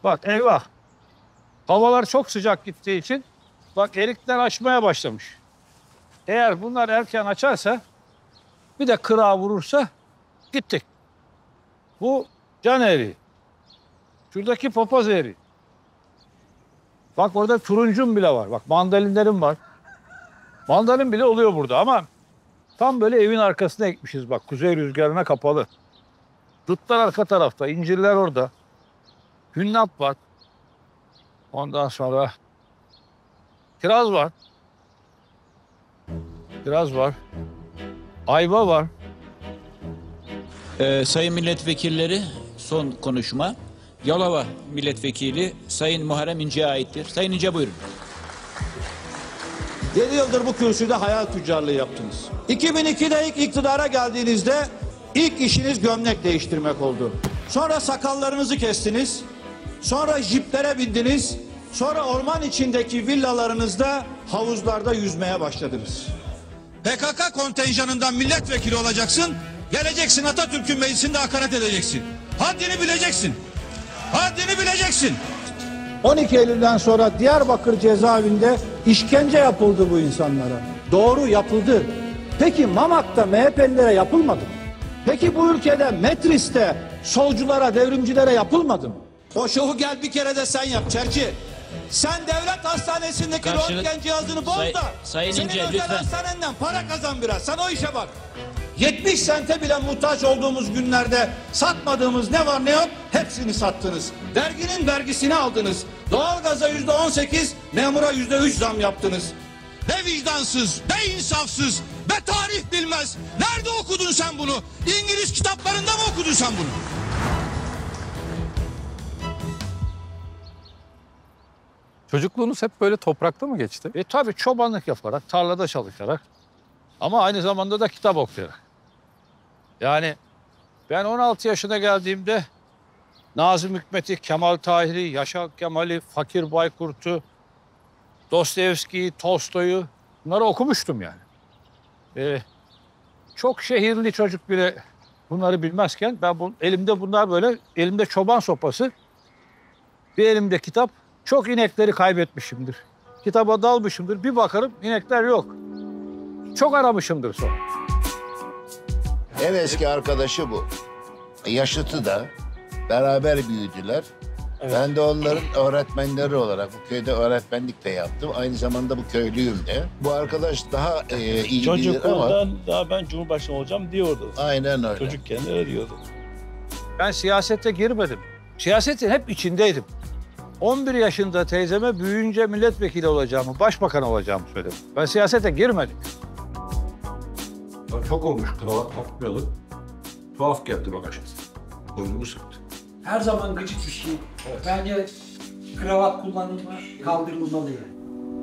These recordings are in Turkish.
Bak eyvah. Havalar çok sıcak gittiği için bak erikler açmaya başlamış. Eğer bunlar erken açarsa bir de kırağa vurursa gittik. Bu can eriği. Şuradaki papaz eriği. Bak orada turuncum bile var. Bak mandalinlerim var. Mandalin bile oluyor burada ama tam böyle evin arkasına ekmişiz bak. Kuzey rüzgarına kapalı. Dutlar arka tarafta, incirler orada. Hünnap var. Ondan sonra kiraz var. Kiraz var. Ayva var. Sayın milletvekilleri son konuşma. Yalova milletvekili Sayın Muharrem İnce'ye aittir. Sayın İnce buyurun. 7 yıldır bu kürsüde hayal tüccarlığı yaptınız. 2002'de ilk iktidara geldiğinizde ilk işiniz gömlek değiştirmek oldu. Sonra sakallarınızı kestiniz. Sonra jiplere bindiniz. Sonra orman içindeki villalarınızda havuzlarda yüzmeye başladınız. PKK kontenjanından milletvekili olacaksın. Geleceksin Atatürk'ün meclisinde hakaret edeceksin. Haddini bileceksin. Haddini bileceksin. 12 Eylül'den sonra Diyarbakır cezaevinde işkence yapıldı bu insanlara. Doğru, yapıldı. Peki Mamak'ta MHP'lilere yapılmadı mı? Peki bu ülkede Metris'te solculara, devrimcilere yapılmadı mı? O şovu gel bir kere de sen yap Çerçi. Sen devlet hastanesindeki röntgen cihazını bul da Sayın senin İnce, özel lütfen. hastanenden para kazan biraz. Sen o işe bak. 70 sente bile muhtaç olduğumuz günlerde satmadığımız ne var ne yok hepsini sattınız. Verginin vergisini aldınız. Doğalgaza %18, memura %3 zam yaptınız. Ne vicdansız, ne insafsız, ne tarih bilmez. Nerede okudun sen bunu? İngiliz kitaplarında mı okudun sen bunu? Çocukluğunuz hep böyle toprakta mı geçti? Tabii çobanlık yaparak, tarlada çalışarak ama aynı zamanda da kitap okuyarak. Yani ben 16 yaşına geldiğimde Nazım Hikmet'i, Kemal Tahir'i, Yaşar Kemal'i, Fakir Baykurt'u, Dostoyevski'yi, Tolstoy'u bunları okumuştum yani. Çok şehirli çocuk bile bunları bilmezken ben elimde bunlar böyle, elimde çoban sopası, bir elimde kitap, çok inekleri kaybetmişimdir. Kitaba dalmışımdır, bir bakarım inekler yok. Çok aramışımdır sonra. En eski arkadaşı bu. Yaşıtı da. Beraber büyüdüler. Evet. Ben de onların öğretmenleri olarak bu köyde öğretmenlik de yaptım. Aynı zamanda bu köylüyüm de. Bu arkadaş daha iyi bilir ama... daha ben Cumhurbaşkanı olacağım diyordu. Aynen öyle. Çocukken öyle diyordu. Ben siyasete girmedim. Siyasetin hep içindeydim. 11 yaşında teyzeme büyüyünce milletvekili olacağımı, başbakan olacağımı söyledim. Ben siyasete girmedim. Çok olmuş kravat takmayalım. Tuhaf geldi bana şimdi. Boynumu sıktı. Her zaman gıcık bir şey. Evet. Bence kravat kullanımı kaldırılmalı yani.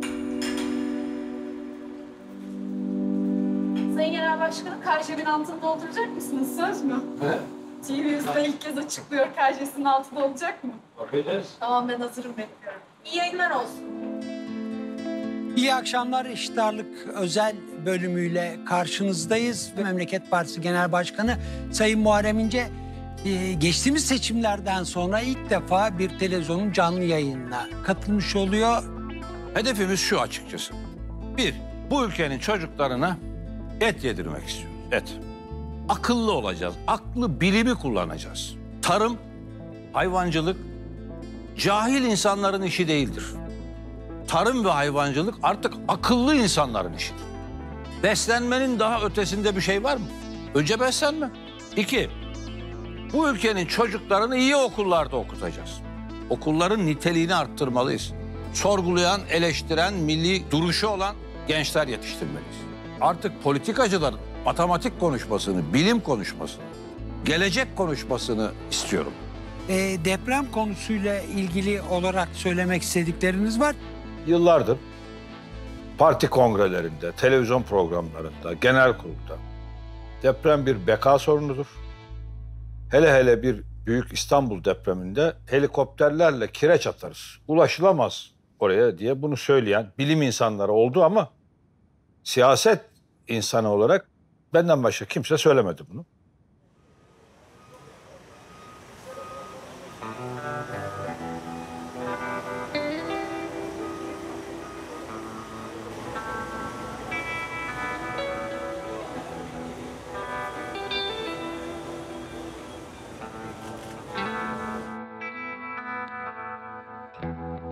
Sayın Genel Başkanım, KJ'nin altını dolduracak mısınız? Söz mü? He? TV'de ilk kez açıklıyor. KJ'nin altı olacak mı? Bakacağız. Tamam, ben hazırım, bekliyorum. İyi yayınlar olsun. İyi akşamlar. Eşit Ağırlık özel bölümüyle karşınızdayız. Memleket Partisi Genel Başkanı Sayın Muharrem İnce geçtiğimiz seçimlerden sonra ilk defa bir televizyonun canlı yayınına katılmış oluyor. Hedefimiz şu açıkçası. Bir, bu ülkenin çocuklarına et yedirmek istiyoruz. Et. Akıllı olacağız. Aklı, bilimi kullanacağız. Tarım, hayvancılık cahil insanların işi değildir. Tarım ve hayvancılık artık akıllı insanların işidir. Beslenmenin daha ötesinde bir şey var mı? Önce beslenme. İki, bu ülkenin çocuklarını iyi okullarda okutacağız. Okulların niteliğini arttırmalıyız. Sorgulayan, eleştiren, milli duruşu olan gençler yetiştirmeliyiz. Artık politikacılar matematik konuşmasını, bilim konuşmasını, gelecek konuşmasını istiyorum. Deprem konusuyla ilgili olarak söylemek istedikleriniz var. Yıllardır parti kongrelerinde, televizyon programlarında, genel kurulda deprem bir beka sorunudur. Hele hele bir büyük İstanbul depreminde helikopterlerle kireç atarız. Ulaşılamaz oraya diye bunu söyleyen bilim insanları oldu ama siyaset insanı olarak benden başka kimse söylemedi bunu.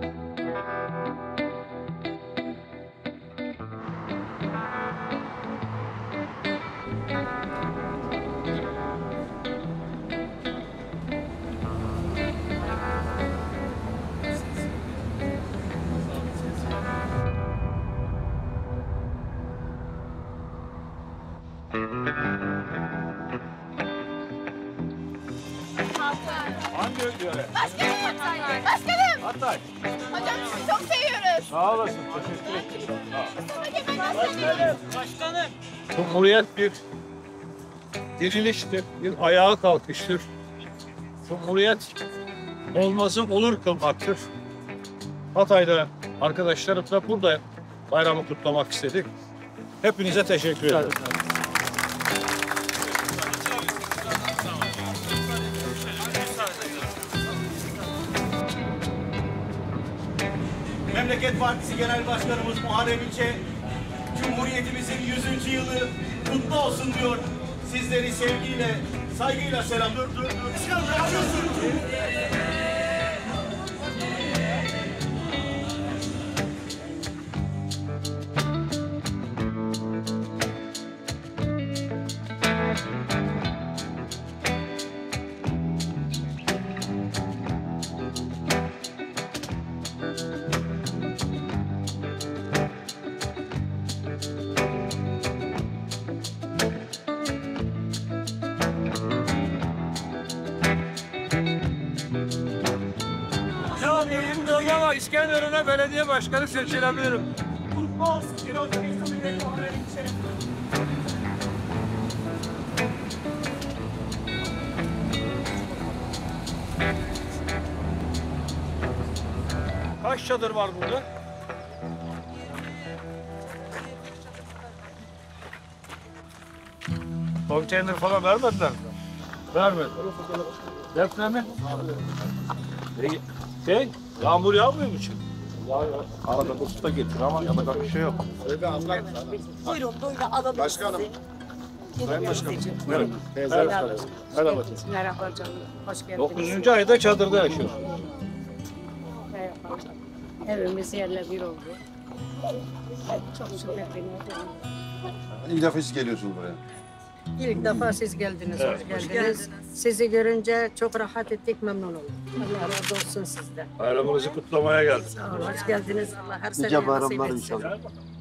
Hangi öyle? Başkanım! Başkanım! Hatay. Hocam sizi çok seviyoruz. Sağ olasın. Teşekkür ederim. Başkanım. Cumhuriyet bir diriliştir, bir ayağa kalkıştır. Cumhuriyet olmazı olur kılmaktır. Hatay'da arkadaşlarımla burada bayramı kutlamak istedik. Hepinize teşekkür ederim. Memleket Partisi Genel Başkanımız Muharrem İnce, Cumhuriyetimizin 100. yılı kutlu olsun diyor. Sizleri sevgiyle, saygıyla selamlıyor. Ya benim bölge var. İskenderun'a belediye başkanı seçilebilirim. Kutlu olsun. Cumhuriyet Muharrem İnce. Kaç çadır var burada? Konteyner falan vermediler mi? Vermedi. Depremi? Yağmur yağmıyor mu şimdi? Arada usta getir ama yapacak bir şey yok. Buyurun alalım. Başkanım. Sayın Başkanım. Merhaba. Merhaba canım. Hoş geldiniz. 9. ayda çadırda yaşıyoruz. Merhaba. Evimiz yerle bir oldu. Çok şükür İlk defa hiç geliyorsunuz buraya. İlk defa siz geldiniz. Hoş geldiniz. Sizi görünce çok rahat ettik, memnun olduk. Allah razı olsun sizden. Bayramınızı kutlamaya geldik. Sağ olun. Hoş geldiniz. Allah her sene Nice nasip bayramlar etsin. inşallah.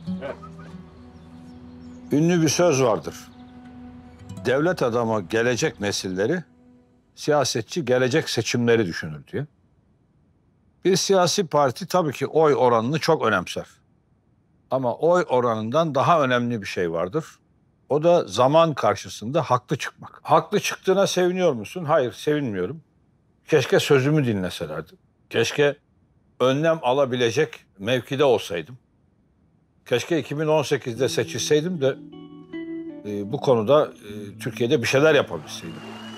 Ünlü bir söz vardır. Devlet adamı gelecek nesilleri, siyasetçi gelecek seçimleri düşünür diye. Bir siyasi parti tabii ki oy oranını çok önemser. Ama oy oranından daha önemli bir şey vardır. O da zaman karşısında haklı çıkmak. Haklı çıktığına seviniyor musun? Hayır, sevinmiyorum. Keşke sözümü dinleselerdi. Keşke önlem alabilecek mevkide olsaydım. Keşke 2018'de seçilseydim de bu konuda Türkiye'de bir şeyler yapabilseydim.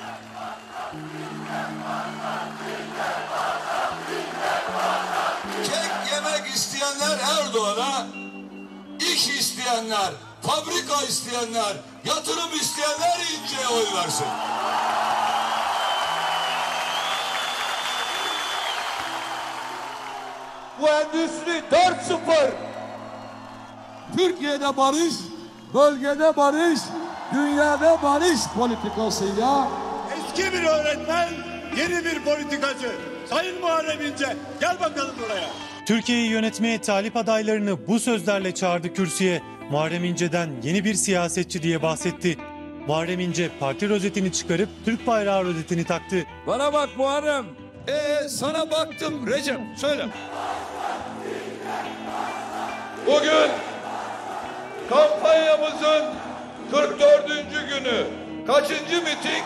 Kek yemek isteyenler Erdoğan'a, iş isteyenler, fabrika isteyenler, yatırım isteyenler İnce'ye oy versin. Bu endüstri 4.0. Türkiye'de barış, bölgede barış, dünyada barış politikasıyla Eski bir öğretmen, yeni bir politikacı. Sayın Muharrem İnce, gel bakalım buraya. Türkiye'yi yönetmeye talip adaylarını bu sözlerle çağırdı kürsüye. Muharrem İnce'den yeni bir siyasetçi diye bahsetti. Muharrem İnce parti rozetini çıkarıp Türk bayrağı rozetini taktı. bana bak Muharrem. Sana baktım Recep, söyle. Bugün kampanyamızın 44. günü. Kaçıncı miting?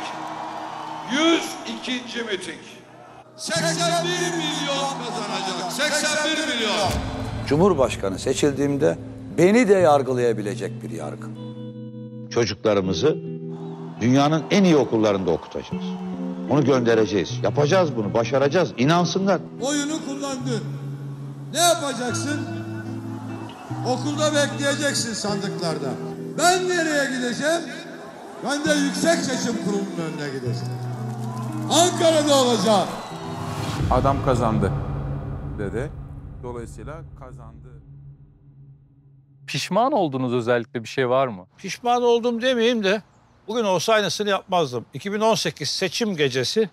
102. miting. 81 milyon kazanacak. 81 milyon. Cumhurbaşkanı seçildiğimde beni de yargılayabilecek bir yargı. Çocuklarımızı dünyanın en iyi okullarında okutacağız. Onu göndereceğiz. Yapacağız bunu, başaracağız. İnansınlar. Oyunu kullandın. Ne yapacaksın? Okulda bekleyeceksin sandıklarda. Ben nereye gideceğim? Ben de Yüksek Seçim Kurulu'nun önüne gideceğim. Ankara'da olacağım. Adam kazandı dedi. Dolayısıyla kazandı. Pişman olduğunuz özellikle bir şey var mı? Pişman oldum demeyeyim de bugün olsa aynısını yapmazdım. 2018 seçim gecesi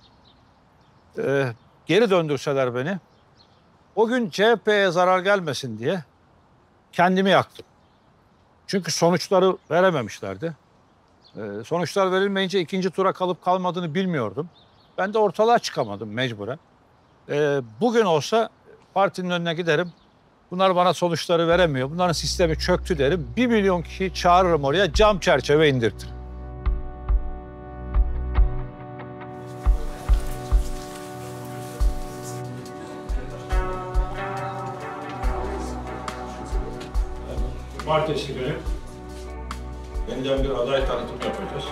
geri döndürseler beni. O gün CHP'ye zarar gelmesin diye kendimi yaktım. Çünkü sonuçları verememişlerdi. Sonuçlar verilmeyince ikinci tura kalıp kalmadığını bilmiyordum. Ben de ortalığa çıkamadım mecburen. Bugün olsa partinin önüne giderim. Bunlar bana sonuçları veremiyor. Bunların sistemi çöktü derim. 1 milyon kişiyi çağırırım oraya, cam çerçeve indirtirim. Cumartesi günü yeniden bir aday tanıtımı yapacağız.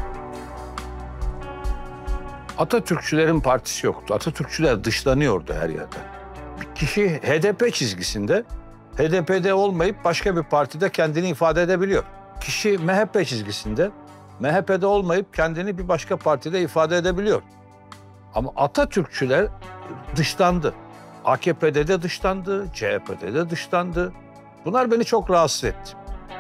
Atatürkçülerin partisi yoktu. Atatürkçüler dışlanıyordu her yerden. Bir kişi HDP çizgisinde, HDP'de olmayıp başka bir partide kendini ifade edebiliyor. Kişi MHP çizgisinde, MHP'de olmayıp kendini bir başka partide ifade edebiliyor. Ama Atatürkçüler dışlandı. AKP'de de dışlandı, CHP'de de dışlandı. Bunlar beni çok rahatsız etti.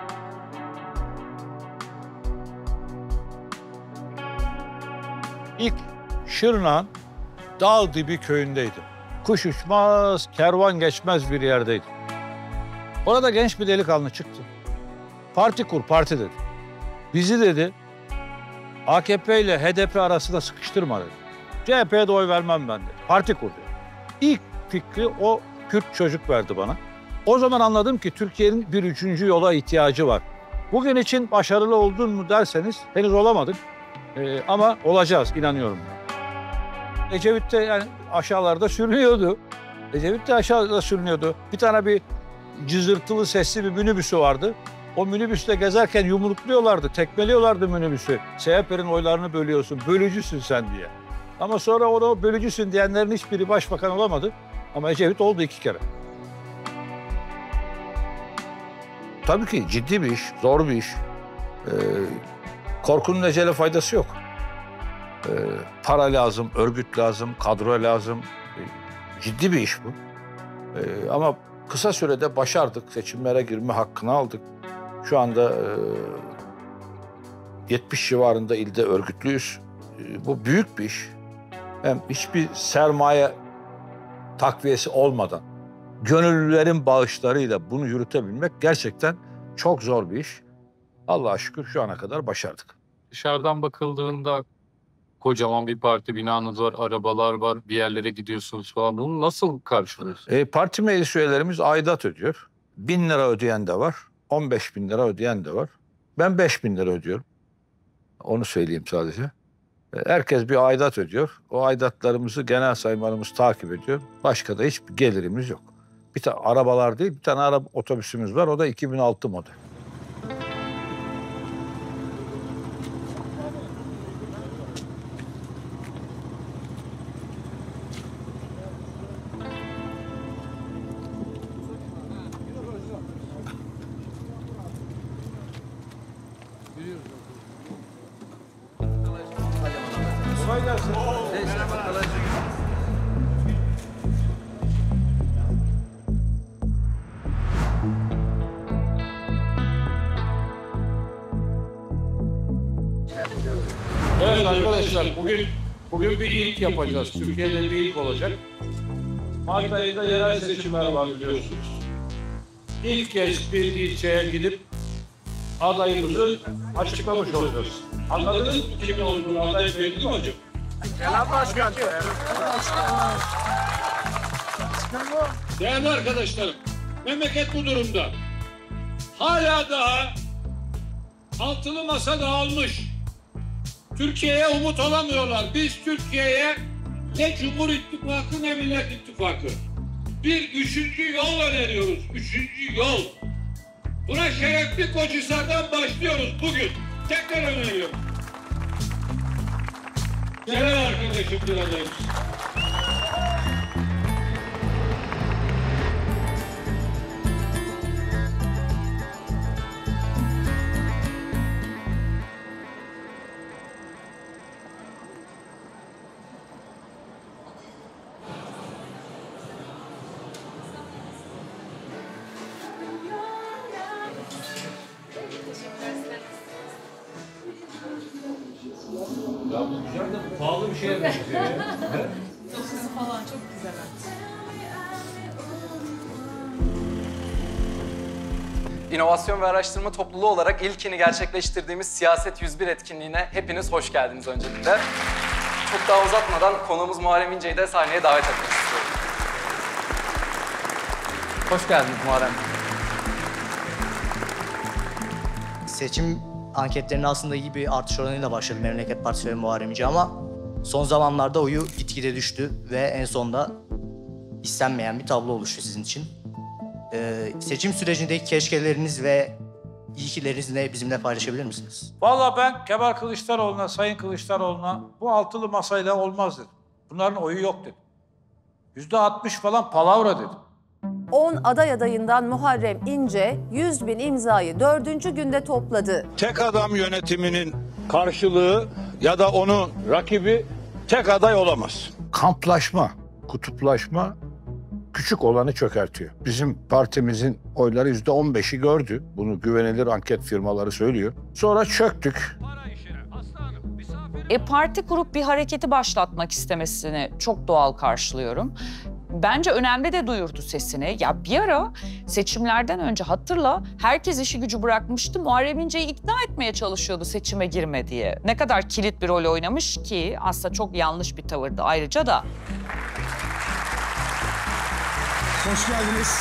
İlk Şırnak'ın dağ dibi köyündeydim. Kuş uçmaz, kervan geçmez bir yerdeydim. Orada genç bir delikanlı çıktı. Parti kur, parti dedi. Bizi dedi, AKP ile HDP arasında sıkıştırma dedi. CHP'ye de oy vermem ben dedi. Parti kur dedi. İlk fikri o Kürt çocuk verdi bana. O zaman anladım ki Türkiye'nin bir üçüncü yola ihtiyacı var. Bugün için başarılı oldun mu derseniz henüz olamadık. Ama olacağız, inanıyorum. Ecevit de yani aşağılarda sürünüyordu. Ecevit de aşağıda sürünüyordu. Bir tane bir cızırtılı sesli bir minibüsü vardı. O minibüste gezerken yumrukluyorlardı, tekmeliyorlardı minibüsü. CHP'nin oylarını bölüyorsun, bölücüsün sen diye. Ama sonra o bölücüsün diyenlerin hiçbiri başbakan olamadı. Ama Ecevit oldu 2 kere. Tabii ki ciddi bir iş, zor bir iş. Korkunun ecele faydası yok. Para lazım, örgüt lazım, kadro lazım. Ciddi bir iş bu. Ama kısa sürede başardık. Seçimlere girme hakkını aldık. Şu anda 70 civarında ilde örgütlüyüz. Bu büyük bir iş. Hem hiçbir sermaye takviyesi olmadan gönüllülerin bağışlarıyla bunu yürütebilmek gerçekten çok zor bir iş. Allah'a şükür şu ana kadar başardık. Dışarıdan bakıldığında kocaman bir parti binanız var, arabalar var, bir yerlere gidiyorsunuz falan. Bunu nasıl karşılıyorsunuz? Parti meclis üyelerimiz aidat ödüyor. 1.000 lira ödeyen de var, 15.000 lira ödeyen de var. Ben 5.000 lira ödüyorum. Onu söyleyeyim sadece. Herkes bir aidat ödüyor. O aidatlarımızı genel saymanımız takip ediyor. Başka da hiçbir gelirimiz yok. Bir tane arabalar değil, bir tane otobüsümüz var. O da 2006 model. Kolay gelsin. Evet arkadaşlar, bugün bir ilk yapacağız. Türkiye'de bir ilk olacak. Mart ayında yerel seçimler var biliyorsunuz. İlk kez bir ilçeye gidip adayımızı açıklamış olacağız. Anladınız mı kimin olduğunu, aday belli mi hocam? Genel Başkan. Değerli arkadaşlarım, memleket bu durumda. Hala daha altılı masa dağılmış. Türkiye'ye umut olamıyorlar. Biz Türkiye'ye ne Cumhur İttifakı ne Millet İttifakı. Bir üçüncü yol öneriyoruz. Üçüncü yol. Buna şerefli Koçhisar'dan başlıyoruz bugün. Tekrar öneriyorum. Genel arkadaşım bir adayımız. güzel de pahalı bir şeye benziyor ya. Dokusu falan çok güzel. İnovasyon ve Araştırma Topluluğu olarak ilkini gerçekleştirdiğimiz Siyaset 101 etkinliğine hepiniz hoş geldiniz öncelikle. Çok daha uzatmadan konuğumuz Muharrem İnce'yi de sahneye davet etmek istiyorum. Hoş geldiniz Muharrem. Seçim anketlerinde aslında iyi bir artış oranıyla başladı Memleket Partisi ve Muharrem İnce ama son zamanlarda oyu gitgide düştü ve en sonunda istenmeyen bir tablo oluştu sizin için. Seçim sürecindeki keşkeleriniz ve ilkilerinizi de bizimle paylaşabilir misiniz? Vallahi ben Kemal Kılıçdaroğlu'na, Sayın Kılıçdaroğlu'na bu altılı masayla olmaz dedim. Bunların oyu yok dedim. %60 falan palavra dedim. 10 aday adayından Muharrem İnce 100.000 imzayı 4. günde topladı. Tek adam yönetiminin karşılığı ya da onun rakibi tek aday olamaz. Kamplaşma, kutuplaşma küçük olanı çökertiyor. Bizim partimizin oyları %15'i gördü. Bunu güvenilir anket firmaları söylüyor. Sonra çöktük. Parti kurup bir hareketi başlatmak istemesini çok doğal karşılıyorum. Bence önemli de duyurdu sesini. Ya bir ara seçimlerden önce hatırla herkes işi gücü bırakmıştı. Muharrem İnce'yi ikna etmeye çalışıyordu seçime girme diye. Ne kadar kilit bir rol oynamış ki aslında çok yanlış bir tavırdı ayrıca da. Hoş geldiniz.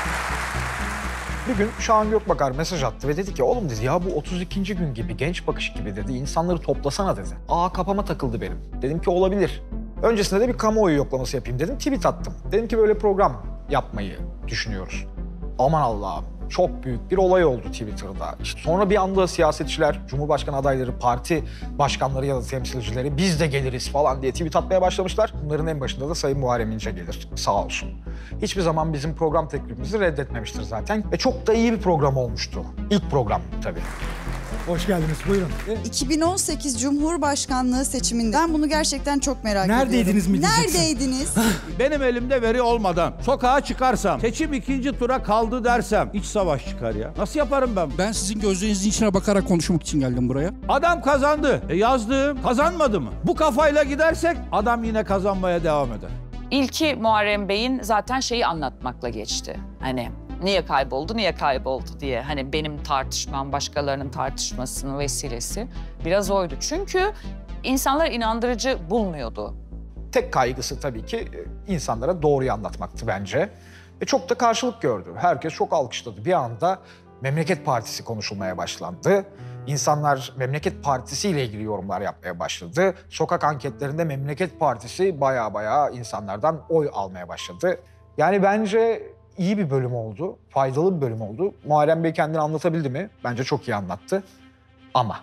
Bir gün Şahan Gökbakar mesaj attı ve dedi ki oğlum dedi ya bu 32. gün gibi genç bakış gibi dedi insanları toplasana dedi. Kafama takıldı benim. Dedim ki olabilir. Öncesinde de bir kamuoyu yoklaması yapayım dedim. Tweet attım. Dedim ki böyle program yapmayı düşünüyoruz. Aman Allah'ım çok büyük bir olay oldu Twitter'da. İşte sonra bir anda siyasetçiler, Cumhurbaşkanı adayları, parti başkanları ya da temsilcileri biz de geliriz falan diye tweet atmaya başlamışlar. Bunların en başında da Sayın Muharrem İnce gelir sağ olsun. Hiçbir zaman bizim program teklifimizi reddetmemiştir zaten. Ve çok da iyi bir program olmuştu. İlk program tabii. Hoş geldiniz, buyurun. 2018 Cumhurbaşkanlığı seçiminde ben bunu gerçekten çok merak ediyorum. Neredeydiniz mi diyeceksin? Neredeydiniz? Benim elimde veri olmadan sokağa çıkarsam, seçim ikinci tura kaldı dersem iç savaş çıkar ya. Nasıl yaparım ben? Ben sizin gözlerinizin içine bakarak konuşmak için geldim buraya. Adam kazandı. Yazdım. Kazanmadı mı? Bu kafayla gidersek adam yine kazanmaya devam eder. İlki Muharrem Bey'in zaten şeyi anlatmakla geçti. Hani niye kayboldu diye. Hani benim tartışmam, başkalarının tartışmasının vesilesi biraz oydu. Çünkü insanlar inandırıcı bulmuyordu. Tek kaygısı tabii ki insanlara doğruyu anlatmaktı bence. Ve çok da karşılık gördü. Herkes çok alkışladı. Bir anda Memleket Partisi konuşulmaya başlandı. İnsanlar Memleket Partisi ile ilgili yorumlar yapmaya başladı. Sokak anketlerinde Memleket Partisi baya insanlardan oy almaya başladı. Yani bence iyi bir bölüm oldu, faydalı bir bölüm oldu. Muharrem Bey kendini anlatabildi mi? Bence çok iyi anlattı. Ama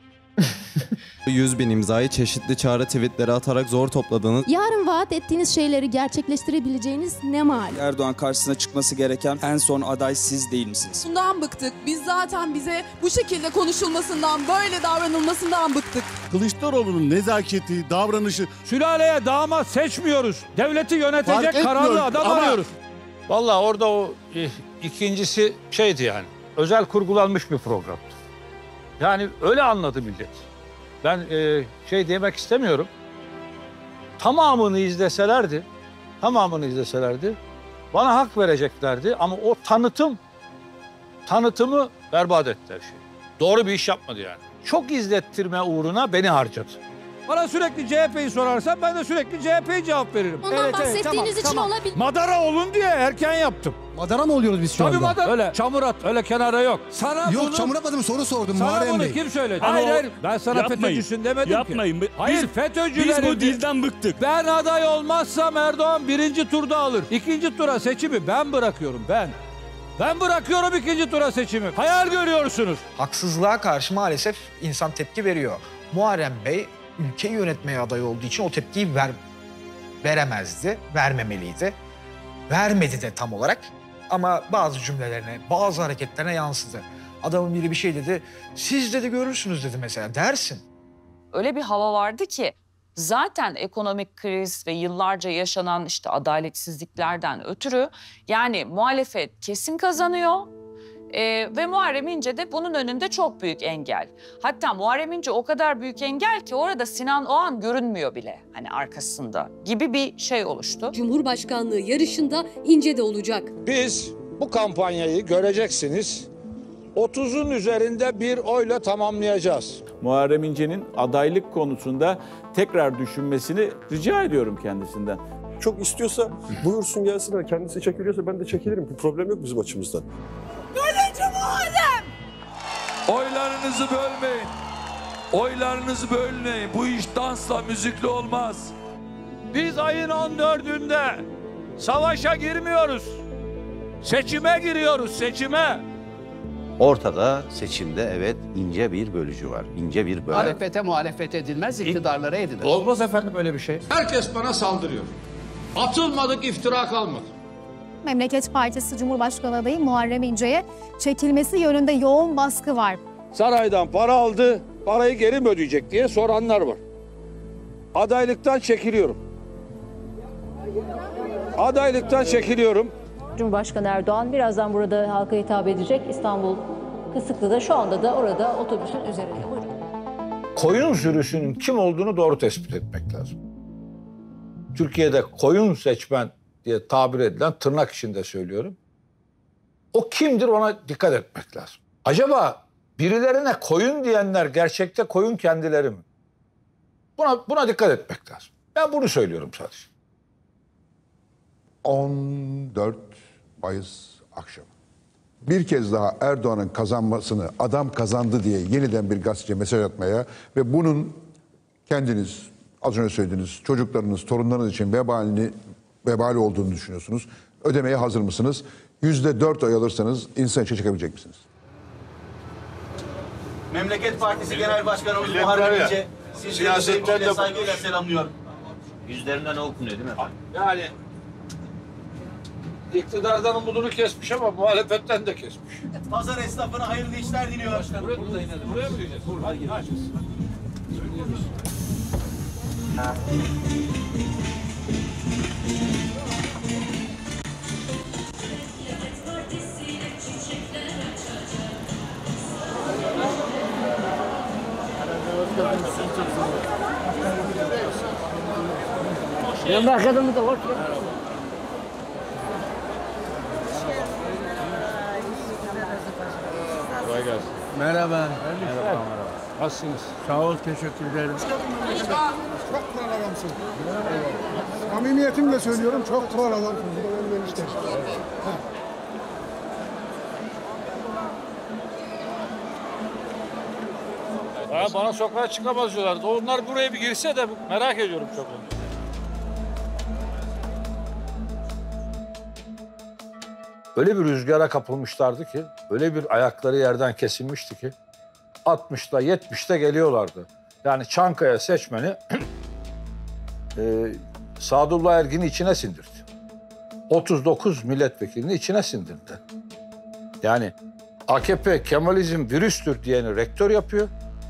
100.000 imzayı çeşitli çağrı tweetleri atarak zor topladığınız... Yarın vaat ettiğiniz şeyleri gerçekleştirebileceğiniz ne malum? Erdoğan karşısına çıkması gereken en son aday siz değil misiniz? Bundan bıktık. Biz zaten bize bu şekilde konuşulmasından, böyle davranılmasından bıktık. Kılıçdaroğlu'nun nezaketi, davranışı... Sülaleye damat seçmiyoruz. Devleti yönetecek kararlı adam arıyoruz. Vallahi orada o ikincisi şeydi yani. Özel kurgulanmış bir programdı. Yani öyle anladı millet. Ben şey demek istemiyorum. Tamamını izleselerdi bana hak vereceklerdi ama o tanıtımı berbat etti her şeyi. Doğru bir iş yapmadı yani. Çok izlettirme uğruna beni harcadı. Bana sürekli CHP'yi sorarsan ben de sürekli CHP'ye cevap veririm. Ondan bahsettiğiniz için olabilir. Madara olun diye erken yaptım. Madara mı oluyoruz biz şu Tabii anda? madara. Öyle çamur at, öyle kenara yok. Sana Yok bunu, çamur atmadım, soru sordum sana Muharrem bunu Bey. kim söyledi? Ama Hayır, ben sana yapmayın. FETÖ'cüsün demedim Yapmayın. ki. Hayır, FETÖ'cülerin... Biz bu dilden bıktık. Ben aday olmazsam Erdoğan 1. turda alır. 2. tura seçimi ben bırakıyorum, ben. Ben bırakıyorum 2. tura seçimi. Hayal görüyorsunuz. Haksızlığa karşı maalesef insan tepki veriyor. Muharrem Bey ülkeyi yönetmeye aday olduğu için o tepkiyi veremezdi, vermemeliydi. Vermedi de tam olarak ama bazı cümlelerine, bazı hareketlerine yansıdı. Adamın biri bir şey dedi, siz dedi görürsünüz dedi mesela, dersin. Öyle bir hava vardı ki zaten ekonomik kriz ve yıllarca yaşanan işte adaletsizliklerden ötürü yani muhalefet kesin kazanıyor. Ve Muharrem İnce de bunun önünde çok büyük engel. Hatta Muharrem İnce o kadar büyük engel ki orada Sinan Oğan görünmüyor bile hani arkasında gibi bir şey oluştu. Cumhurbaşkanlığı yarışında İnce de olacak. Biz bu kampanyayı göreceksiniz 30'un üzerinde bir oyla tamamlayacağız. Muharrem İnce'nin adaylık konusunda tekrar düşünmesini rica ediyorum kendisinden. Çok istiyorsa buyursun gelsin. Kendisi çekiliyorsa ben de çekilirim. Bir problem yok bizim açımızdan. Böylece Muharrem! Oylarınızı bölmeyin. Oylarınızı bölmeyin. Bu iş dansla, müzikle olmaz. Biz ayın 14'ünde savaşa girmiyoruz. Seçime giriyoruz, seçime. Ortada seçimde evet ince bir bölücü var. İnce bir bölü. Muhalefete muhalefet edilmez, iktidarlara edilir. Olmaz efendim öyle bir şey. Herkes bana saldırıyor. Atılmadık, iftira kalmadı. Memleket Partisi Cumhurbaşkanı adayı Muharrem İnce'ye çekilmesi yönünde yoğun baskı var. Saraydan para aldı, parayı geri mi ödeyecek diye soranlar var. Adaylıktan çekiliyorum. Adaylıktan çekiliyorum. Cumhurbaşkanı Erdoğan birazdan burada halka hitap edecek. İstanbul Kısıklı'da şu anda da orada otobüsün üzerinde. Buyurun. Koyun sürüsünün kim olduğunu doğru tespit etmek lazım. Türkiye'de koyun seçmen diye tabir edilen, tırnak içinde söylüyorum. O kimdir, ona dikkat etmek lazım. Acaba birilerine koyun diyenler gerçekte koyun kendileri mi? Buna dikkat etmek lazım. Ben bunu söylüyorum sadece. 14 Mayıs akşamı. Bir kez daha Erdoğan'ın kazanmasını adam kazandı diye yeniden bir gazeteciye mesaj atmaya ve bunun kendiniz az önce söylediğiniz çocuklarınız, torunlarınız için vebali olduğunu düşünüyorsunuz. Ödemeye hazır mısınız? %4 oy alırsanız insan içine çıkabilecek misiniz? Memleket Partisi Genel Başkanımız Muharrem İnce sizleri sevgiyle, saygıyla selamlıyor. Yüzlerinden okunuyor değil mi? Yani iktidardan umudunu kesmiş ama muhalefetten de kesmiş. Pazar esnafına hayırlı işler diliyor. Buraya mı diyeceğiz? Hadi. Memleketimiz de hoş Kolay gelsin. Merhaba. Merhaba. Nasılsınız? Sağ ol, teşekkür ederim. Çok kral adamsın. Samimiyetimle söylüyorum, çok kral adamsın. Bu da benim eniştem. Bana sokağa çıkamaz diyorlardı. Onlar buraya bir girse de merak ediyorum çok. Öyle bir rüzgara kapılmışlardı ki, öyle bir ayakları yerden kesilmişti ki 60'da 70'te geliyorlardı. Yani Çankaya seçmeni Sadullah Ergin'i içine sindirdi. 39 milletvekilini içine sindirdi. Yani AKP Kemalizm virüstür diyeni rektör yapıyor.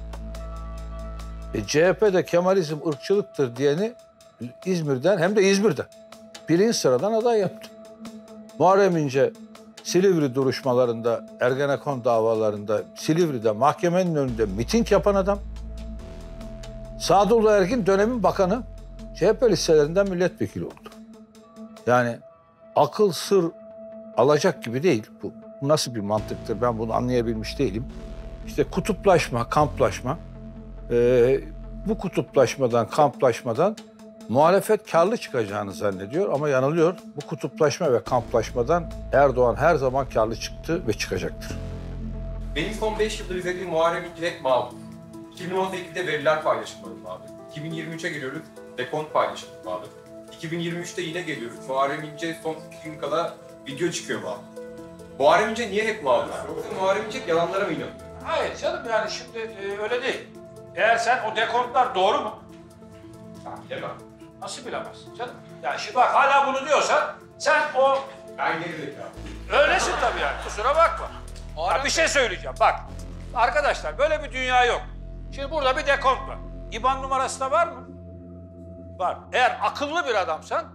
CHP de Kemalizm ırkçılıktır diyeni İzmir'den, hem de İzmir'den birinci sıradan aday yaptı. Muharrem İnce Silivri duruşmalarında, Ergenekon davalarında, Silivri'de mahkemenin önünde miting yapan adam. Sadullah Ergin dönemin bakanı, CHP listelerinden milletvekili oldu. Yani akıl sır alacak gibi değil. Bu nasıl bir mantıktır, ben bunu anlayabilmiş değilim. İşte kutuplaşma, kamplaşma. Bu kutuplaşmadan, kamplaşmadan muhalefet karlı çıkacağını zannediyor ama yanılıyor. Bu kutuplaşma ve kamplaşmadan Erdoğan her zaman karlı çıktı ve çıkacaktır. Benim son 5 yıldır izlediğim Muharrem İnce hep mağdur. 2018'de veriler paylaşılmadı mağdur. 2023'e geliyoruz, dekont paylaşılmadı mağdur. 2023'te yine geliyoruz. Muharrem İnce son 2 gün kala video çıkıyor mağdur. Muharrem İnce niye hep mağdur? Yoksa Muharrem İnce yalanlara mı inanıyor? Hayır canım, yani şimdi öyle değil. Eğer sen o dekontlar doğru mu? Bilemem. Nasıl bilemezsin canım? Yani şimdi bak hala bunu diyorsan sen o... Ben geri zekalı. Öylesin tabii yani, kusura bakma. Ya bir şey söyleyeceğim bak. Arkadaşlar böyle bir dünya yok. Şimdi burada bir dekont var. İBAN numarası da var mı? Var. Eğer akıllı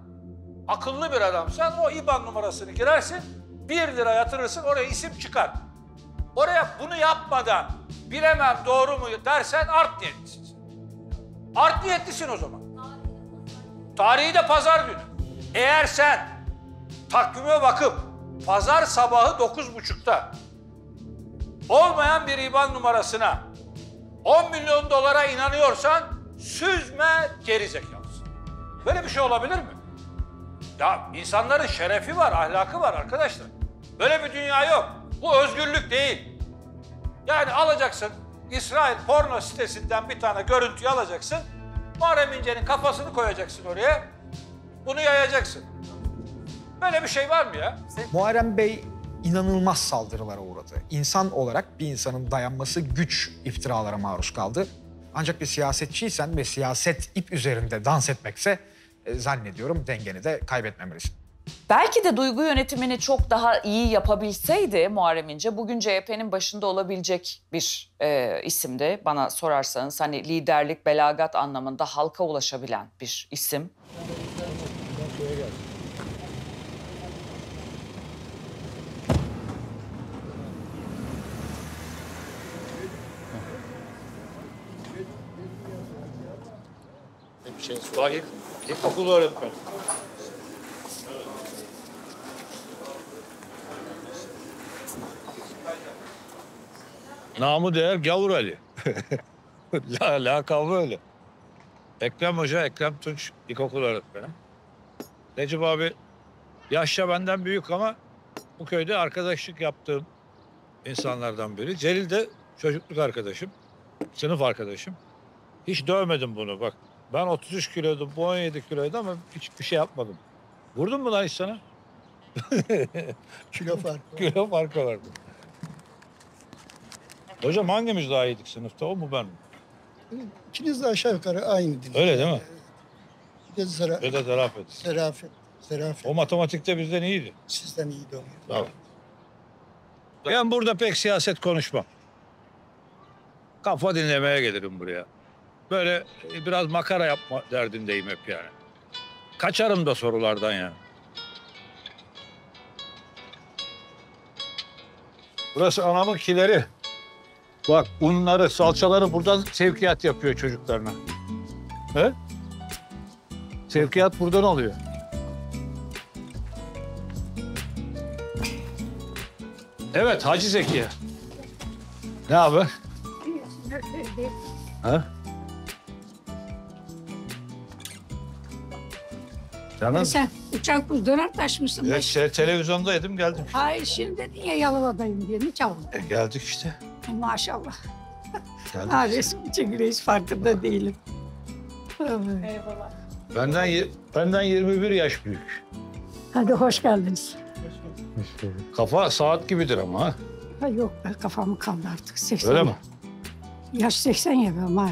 bir adamsan o İBAN numarasını girersin, 1 lira yatırırsın, oraya isim çıkar. Oraya bunu yapmadan bilemem doğru mu dersen art niyetlisin. Art niyetlisin o zaman. Tarihi de pazar günü. Eğer sen takvime bakıp pazar sabahı 9.30'da olmayan bir IBAN numarasına 10 milyon dolara inanıyorsan süzme gerizekalısın. Böyle bir şey olabilir mi? Ya insanların şerefi var, ahlakı var arkadaşlar. Böyle bir dünya yok. Bu özgürlük değil. Yani alacaksın İsrail porno sitesinden bir tane görüntüyü alacaksın. Muharrem İnce'nin kafasını koyacaksın oraya. Bunu yayacaksın. Böyle bir şey var mı ya? Muharrem Bey inanılmaz saldırılara uğradı. İnsan olarak bir insanın dayanması güç iftiralara maruz kaldı. Ancak bir siyasetçiysen ve siyaset ip üzerinde dans etmekse zannediyorum dengeni de kaybetmemelisin. Belki de duygu yönetimini çok daha iyi yapabilseydi Muharrem İnce bugün CHP'nin başında olabilecek bir isimdi. Bana sorarsanız hani liderlik, belagat anlamında halka ulaşabilen bir isim. Vahit, ilkokul öğretmeni. Namı değer Gavur Ali. Lakabı öyle. Ekrem Hoca, Ekrem Tunç ilkokul öğretmeni. Necip abi yaşça benden büyük ama bu köyde arkadaşlık yaptığım insanlardan biri. Celil de çocukluk arkadaşım, sınıf arkadaşım. Hiç dövmedim bunu bak. Ben 33 kiloydum, bu 17 kiloydu ama hiçbir şey yapmadım. Vurdun mu lan hiç sana? Kilo farkı. Kilo farkı vardı. Hocam hangimiz daha iyiydik sınıfta, o mu ben mi? İkiniz de aşağı yukarı aynıydınız. Öyle değil mi? Bir de zarafet. Zarafet. O matematikte bizden iyiydi. Sizden iyiydi o. Tamam. Ben burada pek siyaset konuşmam. Kafa dinlemeye gelirim buraya. Böyle biraz makara yapma derdindeyim hep yani. Kaçarım da sorulardan yani. Burası anamın kileri. Bak unları, salçaları buradan sevkiyat yapıyor çocuklarına. He? Sevkiyat buradan oluyor. Evet Hacı Zeki. Ne haber? Ha? Canım. Sen uçak döner taşmışsın. Televizyondaydım geldim. Hayır şimdi dedin ya Yalova'dayım diye. Ne çabuk? Geldik işte. Maşallah. Geldik. Ha, resim çekiliyor hiç farkında değilim. Eyvallah. Benden 21 yaş büyük. Hadi hoş geldiniz. Kafa saat gibidir ama ha. Ha, yok be kafamı kaldı artık. 80. Öyle mi? Yaş 80 ya ben var.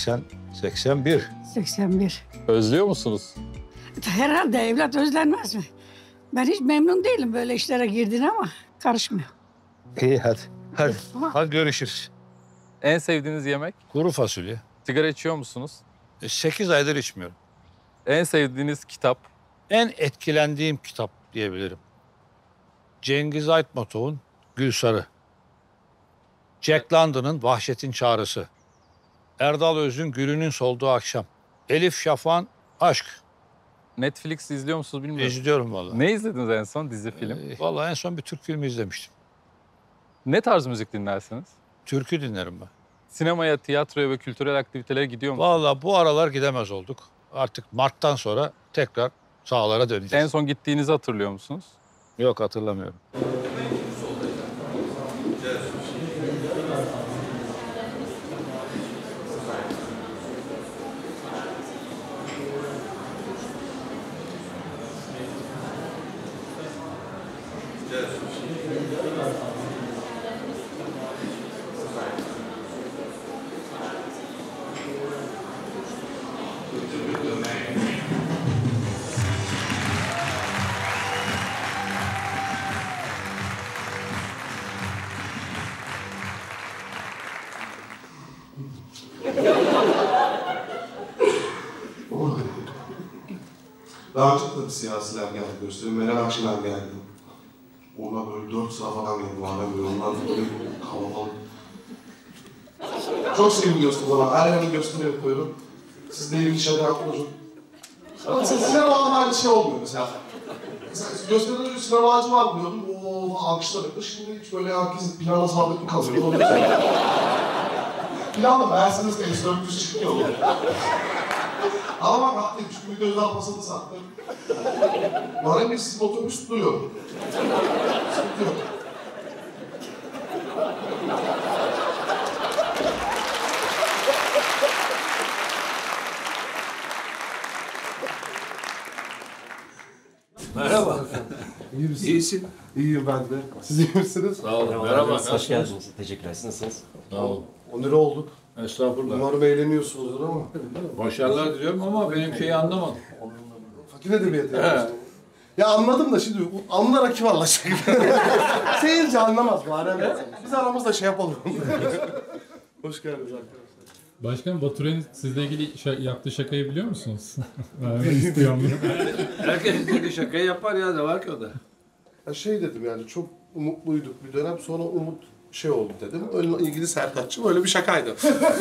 81. 81. Özlüyor musunuz? Herhalde evlat özlenmez mi? Ben hiç memnun değilim böyle işlere girdin ama karışmıyor. İyi hadi. Hadi görüşürüz. En sevdiğiniz yemek? Kuru fasulye. Sigara içiyor musunuz? 8 aydır içmiyorum. En sevdiğiniz kitap? En etkilendiğim kitap diyebilirim. Cengiz Aytmatov'un Gülsarı. Jack London'ın Vahşetin Çağrısı. Erdal Öz'ün Gülünün Solduğu Akşam. Elif Şafak'ın Aşk. Netflix izliyor musunuz bilmiyorum. İzliyorum vallahi. Ne izlediniz en son dizi film? Vallahi en son bir Türk filmi izlemiştim. Ne tarz müzik dinlersiniz? Türkü dinlerim ben. Sinemaya, tiyatroya ve kültürel aktivitelere gidiyor musunuz? Vallahi bu aralar gidemez olduk. Artık Mart'tan sonra tekrar sahalara döneceğiz. En son gittiğinizi hatırlıyor musunuz? Yok hatırlamıyorum. Daha çok da bir siyasiler geldi göstereyim. Meral Akşener geldi. Ona böyle 4 sıra falan geldi bana böyle. Onlar böyle kalabalık. Çok seviliyorsunuz bana. Her yerin gösteri yapıyorum. Siz de ilgili şeyler yapıyorsunuz. Ama sinemada aynı şey olmuyor mesela. Gösteriden önce sinemacı var diyordum. Ooo alkışlar yapıyor. Şimdi hiç böyle herkes planla sabit mi kalıyor? Planla beğenseniz de enstrümanı çıkmıyor mu? Ama bak haklıyım çünkü bir gözden pasını sattım. Bana bir sizin otobüs duruyor. Sıkıntı yok. Merhaba. İyi misin? İyisin. İyiyim ben de. Siz iyi misiniz? Sağ olun. Merhaba. Hoş geldiniz. Teşekkürler. Siz nasılsınız? Sağ olun. Onur olduk. Estağfurullah. Umarım eğleniyorsunuzdur ama. Başarılar diliyorum ama benim şeyi anlamadım. Fakir edebiyatı yapmıştım. Ya anladım da şimdi anlayarak kim anlaşacak? Seyirci anlamaz bari. Biz aramızda şey yapalım. Hoş geldiniz arkadaşlar. Başkan Baturay'ın sizle ilgili yaptığı şakayı biliyor musunuz? İstiyorum. Herkes istediği şakayı yapar ya, ne var ki o da. Ya şey dedim yani çok umutluyduk bir dönem sonra umut şey oldu dedim. Öyle ilgili Sertaç'cığım öyle bir şakaydı.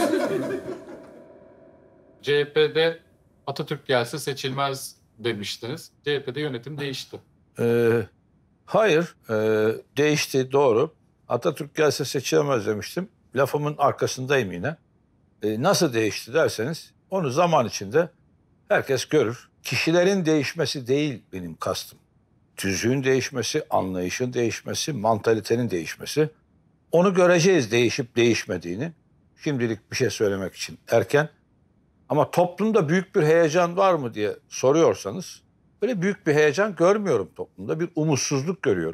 CHP'de Atatürk gelse seçilmez demiştiniz. CHP'de yönetim değişti. Hayır, değişti doğru. Atatürk gelse seçilemez demiştim. Lafımın arkasındayım yine. Nasıl değişti derseniz onu zaman içinde herkes görür. Kişilerin değişmesi değil benim kastım. Tüzüğün değişmesi, anlayışın değişmesi, mantalitenin değişmesi. Onu göreceğiz değişip değişmediğini. Şimdilik bir şey söylemek için erken. Ama toplumda büyük bir heyecan var mı diye soruyorsanız böyle büyük bir heyecan görmüyorum toplumda. Bir umutsuzluk görüyorum.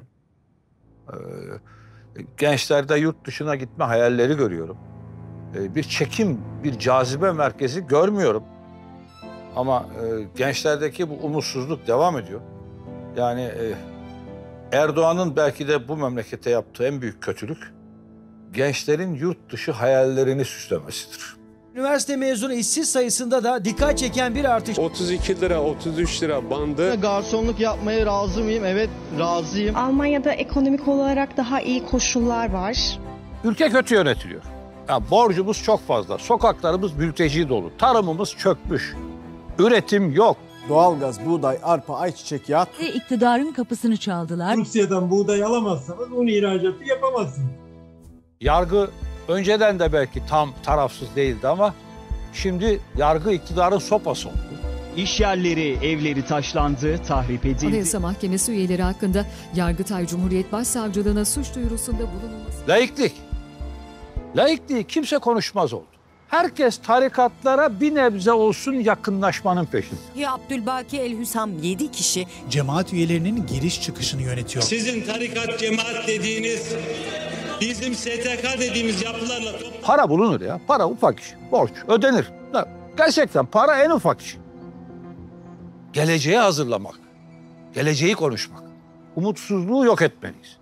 Gençlerde yurt dışına gitme hayalleri görüyorum. Bir çekim, bir cazibe merkezi görmüyorum. Ama gençlerdeki bu umutsuzluk devam ediyor. Yani Erdoğan'ın belki de bu memlekete yaptığı en büyük kötülük gençlerin yurt dışı hayallerini süslemesidir. Üniversite mezunu işsiz sayısında da dikkat çeken bir artış. 32 lira, 33 lira bandı. Garsonluk yapmaya razı mıyım? Evet, razıyım. Almanya'da ekonomik olarak daha iyi koşullar var. Ülke kötü yönetiliyor. Ya borcumuz çok fazla. Sokaklarımız mülteci dolu. Tarımımız çökmüş. Üretim yok. Doğalgaz, buğday, arpa, ayçiçek yağı. İktidarın kapısını çaldılar. Rusya'dan buğday alamazsanız un ihracatı yapamazsınız. Yargı önceden de belki tam tarafsız değildi ama şimdi yargı iktidarın sopası oldu. İş yerleri, evleri taşlandı, tahrip edildi. Anayasa Mahkemesi üyeleri hakkında Yargıtay Cumhuriyet Başsavcılığına suç duyurusunda bulunulması. Laiklik. Laikliği kimse konuşmaz oldu. Herkes tarikatlara bir nebze olsun yakınlaşmanın peşinde. Abdülbaki El-Hüsam 7 kişi Cemaat üyelerinin giriş çıkışını yönetiyor. Sizin tarikat, cemaat dediğiniz, bizim STK dediğimiz yapılarla... Para bulunur ya. Para ufak iş. Borç ödenir. Gerçekten para en ufak iş. Geleceğe hazırlamak. Geleceği konuşmak. Umutsuzluğu yok etmeliyiz.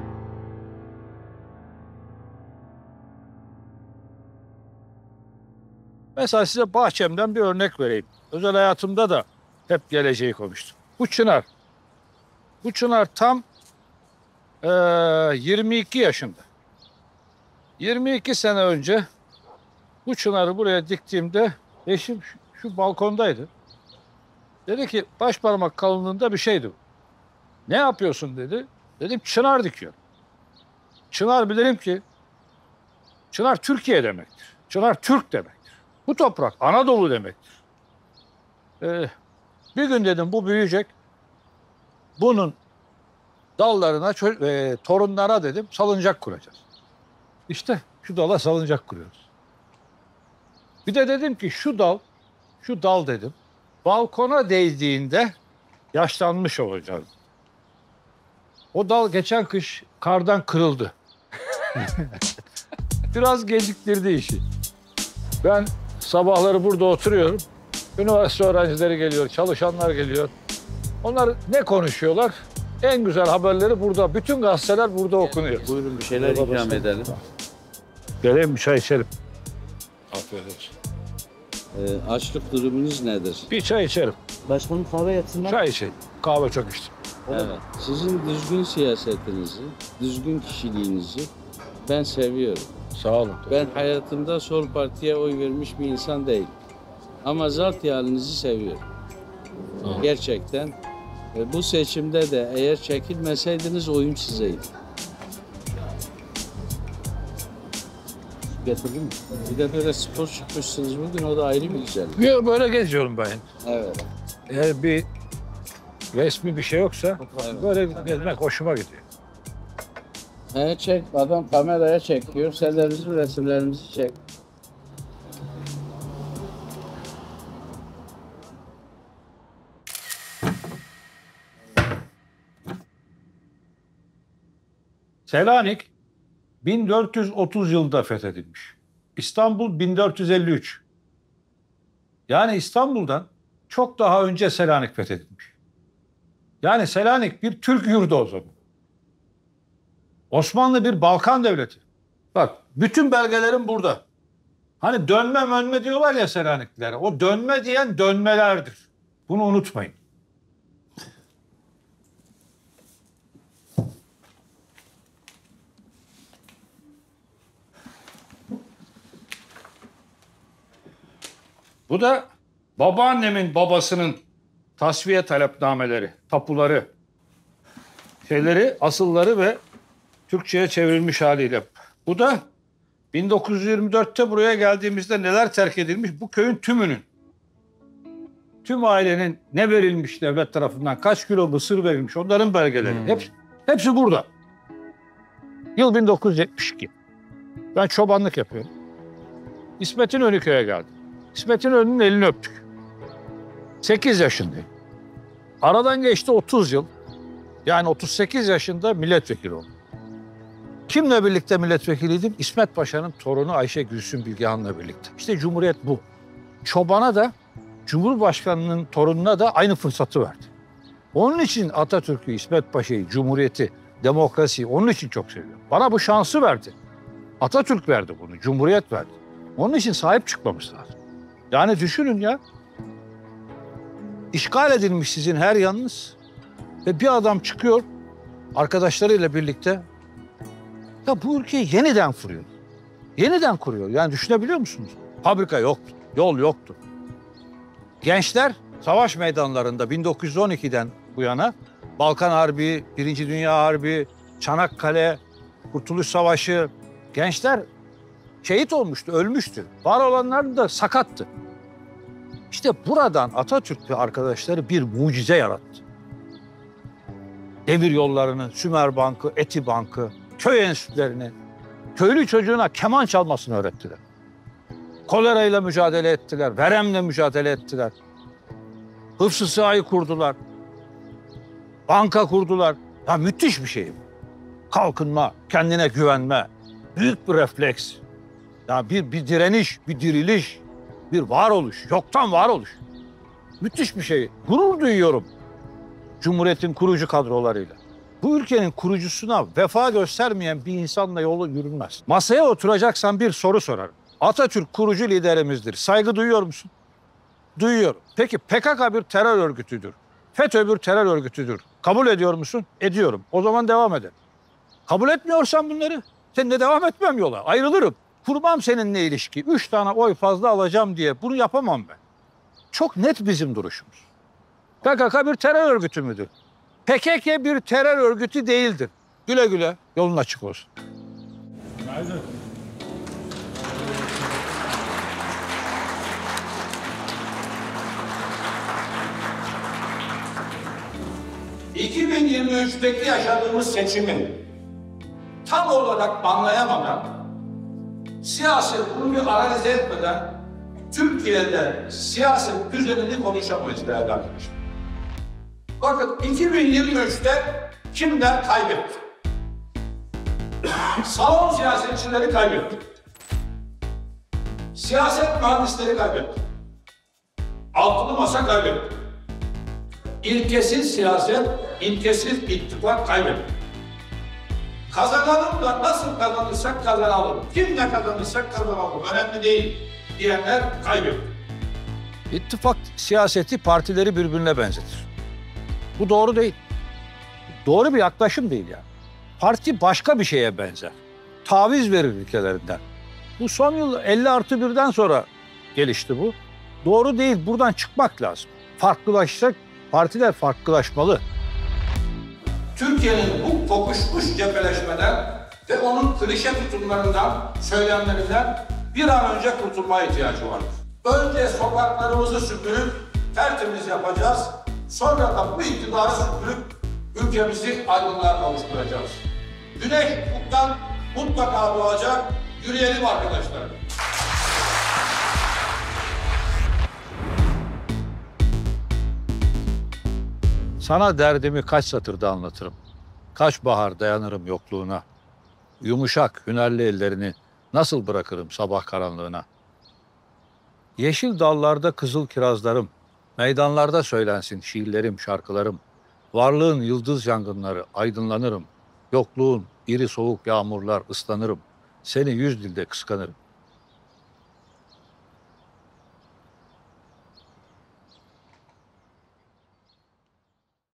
Mesela size bahçemden bir örnek vereyim. Özel hayatımda da hep geleceği konuştum. Bu çınar. Bu çınar tam 22 yaşında. 22 sene önce bu çınarı buraya diktiğimde eşim şu balkondaydı. Dedi ki başparmak kalınlığında bir şeydi bu. Ne yapıyorsun dedi. Dedim çınar dikiyorum. Çınar bilirim ki çınar Türkiye demektir. Çınar Türk demektir. Bu toprak Anadolu demektir. Bir gün dedim bu büyüyecek. Bunun dallarına torunlara dedim salıncak kuracağız. İşte şu dala salıncak kuruyoruz. Bir de dedim ki şu dal dedim balkona değdiğinde yaşlanmış olacağız. O dal geçen kış kardan kırıldı. Biraz geciktirdi işi. Ben sabahları burada oturuyorum. Üniversite öğrencileri geliyor, çalışanlar geliyor. Onlar ne konuşuyorlar? En güzel haberleri burada. Bütün gazeteler burada okunuyor. Buyurun bir şeyler ikram edelim. Geleyim bir çay içelim. Afiyet olsun. Açlık durumunuz nedir? Bir çay içerim. Başkanım kahve yatsınlar. Çay içeyim. Kahve çok içtim. Evet. Sizin düzgün siyasetinizi, düzgün kişiliğinizi ben seviyorum. Sağ olun. Ben hayatımda sol partiye oy vermiş bir insan değilim. Ama zat halinizi seviyorum. Gerçekten. Bu seçimde de eğer çekilmeseydiniz oyum sizeydi. Getirdin mi? Bir de böyle spor çıkmışsınız bugün, o da ayrı bir güzellik. Yok, böyle geziyorum ben. Evet. Eğer bir resmi bir şey yoksa böyle gezmek hoşuma gidiyor. Evet, çek. Adam kameraya çekiyor. Sen de bizim resimlerimizi çek. Selanik 1430 yılında fethedilmiş. İstanbul 1453. Yani İstanbul'dan çok daha önce Selanik fethedilmiş. Yani Selanik bir Türk yurdu o zaman. Osmanlı bir Balkan devleti. Bak, bütün belgelerim burada. Hani dönme mönme diyorlar ya Selaniklilere. O dönme diyen dönmelerdir. Bunu unutmayın. Bu da babaannemin babasının tasfiye talepnameleri, tapuları, asılları ve Türkçe'ye çevrilmiş haliyle. Bu da 1924'te buraya geldiğimizde neler terk edilmiş, bu köyün tümünün. Tüm ailenin ne verilmiş devlet tarafından, kaç kilo mısır verilmiş, onların belgeleri. Hepsi burada. Yıl 1972. Ben çobanlık yapıyorum. İsmet İnönü köye geldim. İsmet İnönü'nün elini öptük. 8 yaşındayım. Aradan geçti 30 yıl. Yani 38 yaşında milletvekili oldum. Kimle birlikte milletvekiliydim? İsmet Paşa'nın torunu Ayşe Gülsüm Bilgehan'la birlikte. İşte Cumhuriyet bu. Çobana da, Cumhurbaşkanı'nın torununa da aynı fırsatı verdi. Onun için Atatürk'ü, İsmet Paşa'yı, Cumhuriyeti, demokrasiyi onun için çok seviyorum. Bana bu şansı verdi. Atatürk verdi bunu, Cumhuriyet verdi. Onun için sahip çıkmamız lazım. Yani düşünün ya, işgal edilmiş sizin her yanınız ve bir adam çıkıyor arkadaşlarıyla birlikte, ya bu ülkeyi yeniden kuruyor. Yeniden kuruyor. Yani düşünebiliyor musunuz? Fabrika yoktu, yol yoktu. Gençler savaş meydanlarında 1912'den bu yana Balkan Harbi, Birinci Dünya Harbi, Çanakkale, Kurtuluş Savaşı, gençler şehit olmuştu, ölmüştü. Var olanlar da sakattı. İşte buradan Atatürk ve arkadaşları bir mucize yarattı. Demir yollarını, Sümer Bankı, Eti Bankı, köy enstitülerini, köylü çocuğuna keman çalmasını öğrettiler. Kolerayla mücadele ettiler, veremle mücadele ettiler. Hıfzı Sıhha'yı kurdular. Banka kurdular. Ya müthiş bir şey bu. Kalkınma, kendine güvenme, büyük bir refleks. Ya bir direniş, bir diriliş, bir varoluş, yoktan varoluş. Müthiş bir şey. Gurur duyuyorum Cumhuriyet'in kurucu kadrolarıyla. Bu ülkenin kurucusuna vefa göstermeyen bir insanla yolu yürünmez. Masaya oturacaksan bir soru sorarım. Atatürk kurucu liderimizdir. Saygı duyuyor musun? Duyuyorum. Peki PKK bir terör örgütüdür. FETÖ bir terör örgütüdür. Kabul ediyor musun? Ediyorum. O zaman devam edelim. Kabul etmiyorsan bunları, seninle devam etmem yola. Ayrılırım. Kurmam seninle ilişki. 3 tane oy fazla alacağım diye bunu yapamam ben. Çok net bizim duruşumuz. PKK bir terör örgütü müdür? PKK bir terör örgütü değildir. Güle güle, yolun açık olsun. Günaydın. 2023'teki yaşadığımız seçimi tam olarak anlayamadan, siyaset bunu bir analiz etmeden Türkiye'de siyaset düzenini konuşamayız değerli arkadaşlar. Bakın 2023'te kimler kaybetti? Salon siyasetçileri kaybetti. Siyaset mühendisleri kaybetti. Altılı masa kaybetti. İlkesiz siyaset, ilkesiz ittifak kaybetti. Kazanalım da nasıl kazanırsak kazanalım. Kimle kazanırsak kazanalım. Önemli değil diyenler kaybetti. İttifak siyaseti partileri birbirine benzetir. Bu doğru değil. doğru bir yaklaşım değil yani. Parti başka bir şeye benzer. Taviz verir ülkelerinden. Bu son yıl 50+1'den sonra gelişti bu. Doğru değil, buradan çıkmak lazım. Farklılaşacak, partiler farklılaşmalı. Türkiye'nin bu kokuşmuş cepheleşmeden ve onun klişe tutumlarından, söylemlerinden bir an önce kurtulmaya ihtiyacı vardır. Önce sokaklarımızı süpürüp tertemiz yapacağız. Sonra da bu iktidarı süpürüp ülkemizi aydınlığa kavuşturacağız. Güneş ufuktan mutlaka doğacak. Yürüyelim arkadaşlar. Sana derdimi kaç satırda anlatırım. Kaç bahar dayanırım yokluğuna. Yumuşak, hünerli ellerini nasıl bırakırım sabah karanlığına. Yeşil dallarda kızıl kirazlarım, meydanlarda söylensin şiirlerim, şarkılarım. Varlığın yıldız yangınları aydınlanırım. Yokluğun iri soğuk yağmurlar ıslanırım. Seni 100 dilde kıskanırım.